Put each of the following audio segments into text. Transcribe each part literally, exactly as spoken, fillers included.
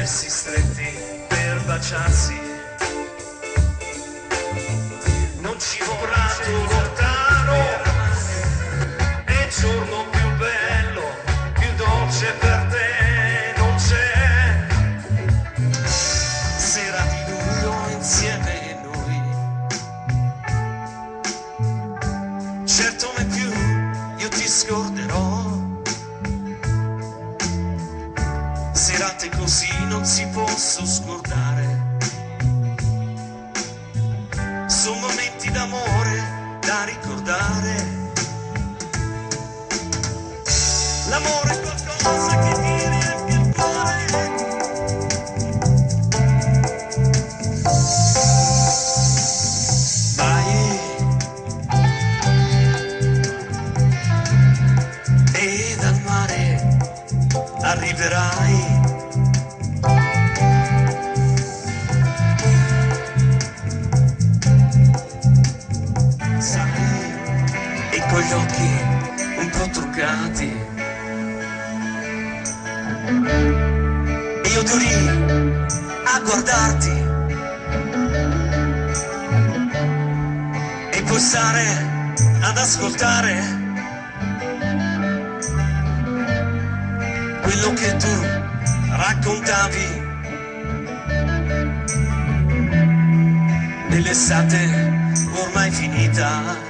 messi stretti per baciarsi. Non ci vorrà tu lontano, è il giorno più bello, più dolce per te non c'è. Sera di luglio insieme noi, certo mai più io ti scorderò. Serate così non si possono scordare, sono momenti d'amore da ricordare. L'amore è qualcosa che ti riempie il cuore, vai e dal mare arriverai. E con gli occhi un po' truccati, e io ero lì a guardarti, e puoi stare ad ascoltare quello che tu raccontavi dell'estate ormai finita.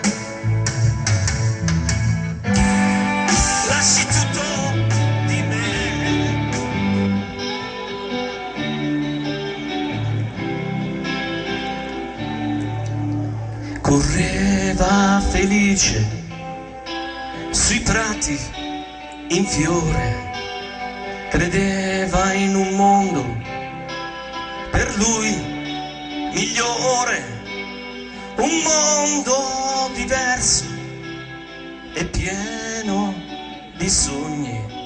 Lasci tutto di me, correva felice sui prati in fiore, credeva in un mondo per lui migliore, un mondo diverso e pieno di sogni.